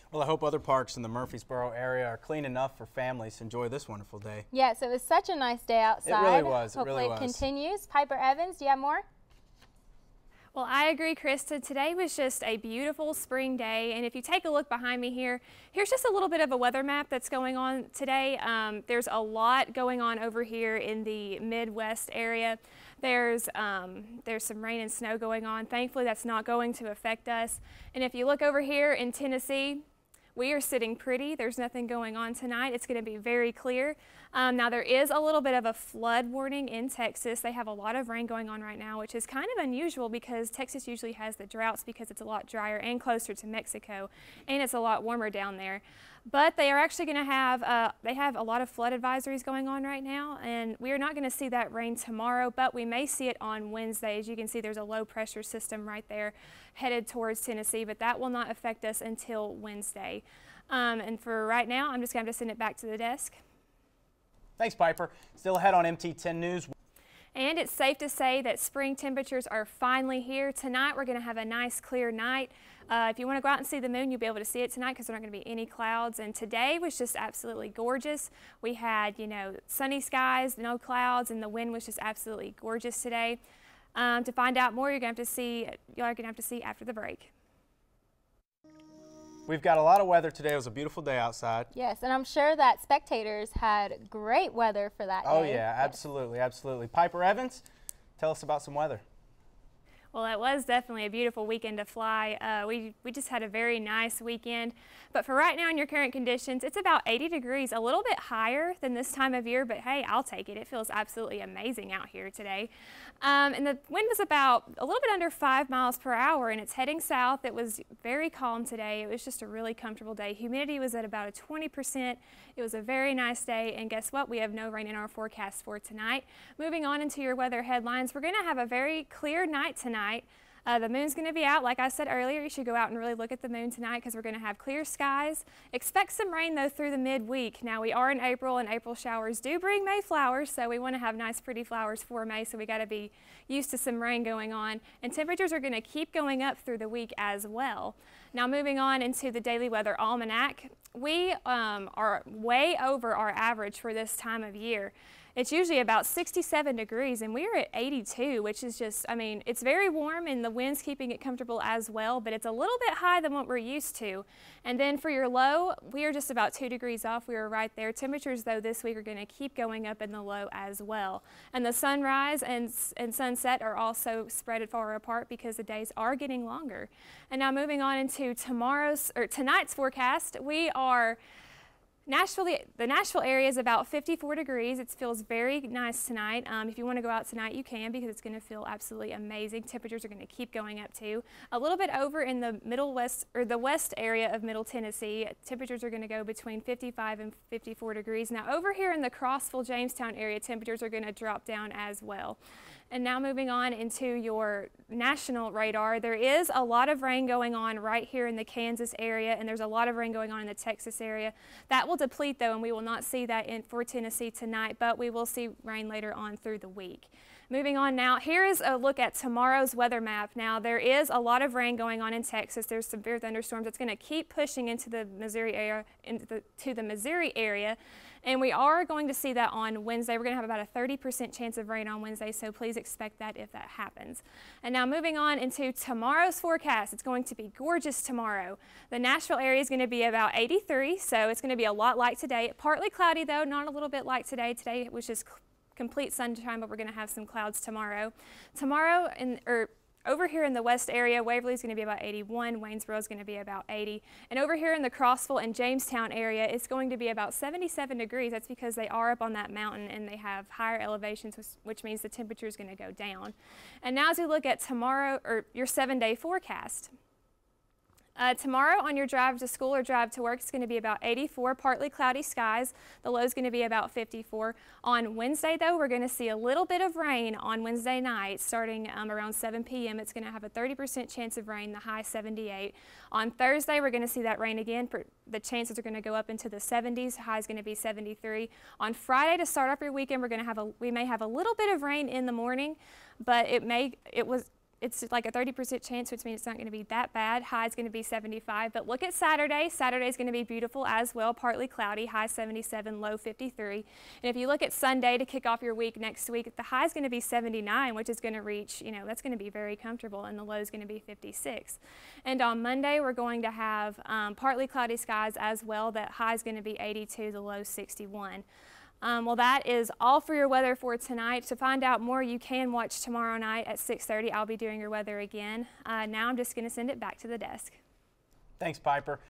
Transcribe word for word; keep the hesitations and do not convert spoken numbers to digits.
Well, I hope other parks in the Murfreesboro area are clean enough for families to enjoy this wonderful day. Yes, it was such a nice day outside. It really was. It Hopefully really it was. continues. Piper Evans, do you have more? Well, I agree, Krista. Today was just a beautiful spring day, and if you take a look behind me here, here's just a little bit of a weather map that's going on today. Um, there's a lot going on over here in the Midwest area. There's, um, there's some rain and snow going on. Thankfully, that's not going to affect us. And if you look over here in Tennessee, we are sitting pretty. There's nothing going on tonight. It's going to be very clear. Um, now there is a little bit of a flood warning in Texas. They have a lot of rain going on right now, which is kind of unusual because Texas usually has the droughts because it's a lot drier and closer to Mexico, and it's a lot warmer down there. But they are actually going to have, uh, they have a lot of flood advisories going on right now, and we are not going to see that rain tomorrow, but we may see it on Wednesday. As you can see, there's a low pressure system right there headed towards Tennessee, but that will not affect us until Wednesday. Um, and for right now, I'm just going to send it back to the desk. Thanks, Piper. Still ahead on M T ten News. And it's safe to say that spring temperatures are finally here. Tonight we're going to have a nice clear night. Uh, if you want to go out and see the moon, you'll be able to see it tonight because there aren't going to be any clouds. And today was just absolutely gorgeous. We had, you know, sunny skies, no clouds, and the wind was just absolutely gorgeous today. Um, to find out more, you're going to have to see, you're going to have to see after the break. We've got a lot of weather today. It was a beautiful day outside. Yes, and I'm sure that spectators had great weather for that Oh day. yeah, absolutely, yes. absolutely. Piper Evans, tell us about some weather. Well, it was definitely a beautiful weekend to fly. Uh, we, we just had a very nice weekend. But for right now in your current conditions, it's about eighty degrees, a little bit higher than this time of year, but hey, I'll take it. It feels absolutely amazing out here today. Um, and the wind was about a little bit under five miles per hour, and it's heading south. It was very calm today. It was just a really comfortable day. Humidity was at about a twenty percent. It was a very nice day, and guess what? We have no rain in our forecast for tonight. Moving on into your weather headlines, we're going to have a very clear night tonight. Uh, the moon's going to be out. Like I said earlier, you should go out and really look at the moon tonight because we're going to have clear skies. Expect some rain, though, through the midweek. Now, we are in April, and April showers do bring May flowers, so we want to have nice, pretty flowers for May, so we got to be used to some rain going on. And temperatures are going to keep going up through the week as well. Now, moving on into the Daily Weather Almanac, we um, are way over our average for this time of year. It's usually about sixty-seven degrees, and we're at eighty-two, which is just, I mean, it's very warm, and the wind's keeping it comfortable as well, but it's a little bit high than what we're used to. And then for your low, we are just about two degrees off. We were right there. Temperatures, though, this week are going to keep going up in the low as well. And the sunrise and, and sunset are also spread far apart because the days are getting longer. And now moving on into tomorrow's, or tonight's forecast, we are Nashville, the Nashville area is about fifty-four degrees. It feels very nice tonight. Um, if you want to go out tonight, you can because it's going to feel absolutely amazing. Temperatures are going to keep going up too. A little bit over in the middle west or the west area of Middle Tennessee, temperatures are going to go between fifty-five and fifty-four degrees. Now over here in the Crossville, Jamestown area, temperatures are going to drop down as well. And now moving on into your national radar, there is a lot of rain going on right here in the Kansas area, and there's a lot of rain going on in the Texas area. That will deplete, though, and we will not see that in for Tennessee tonight, but we will see rain later on through the week. Moving on now, here is a look at tomorrow's weather map. Now, there is a lot of rain going on in Texas. There's severe thunderstorms. It's going to keep pushing into the Missouri area, into the, to the Missouri area. And we are going to see that on Wednesday. We're going to have about a thirty percent chance of rain on Wednesday, so please expect that if that happens. And now moving on into tomorrow's forecast. It's going to be gorgeous tomorrow. The Nashville area is going to be about eighty-three, so it's going to be a lot like today. Partly cloudy, though, not a little bit like today. Today it was just complete sunshine, but we're going to have some clouds tomorrow. Tomorrow, in, or over here in the west area, Waverly is going to be about eighty-one, Waynesboro is going to be about eighty, and over here in the Crossville and Jamestown area, it's going to be about seventy-seven degrees. That's because they are up on that mountain and they have higher elevations, which means the temperature is going to go down. And now as we look at tomorrow, or your seven-day forecast, Uh, tomorrow on your drive to school or drive to work, it's going to be about eighty-four, partly cloudy skies. The low is going to be about fifty-four. On Wednesday, though, we're going to see a little bit of rain on Wednesday night starting um, around seven p m It's going to have a thirty percent chance of rain, the high seventy-eight. On Thursday, we're going to see that rain again. The chances are going to go up into the seventies. High is going to be seventy-three. On Friday, to start off your weekend, we're going to have a, we may have a little bit of rain in the morning, but it may, it was, it's like a thirty percent chance, which means it's not going to be that bad. High is going to be seventy-five. But look at Saturday. Saturday is going to be beautiful as well, partly cloudy, high seventy-seven, low fifty-three. And if you look at Sunday to kick off your week next week, the high is going to be seventy-nine, which is going to reach, you know, that's going to be very comfortable, and the low is going to be fifty-six. And on Monday, we're going to have um, partly cloudy skies as well. That high is going to be eighty-two, the low sixty-one. Um, well, that is all for your weather for tonight. To find out more, you can watch tomorrow night at six thirty. I'll be doing your weather again. Uh, now I'm just going to send it back to the desk. Thanks, Piper.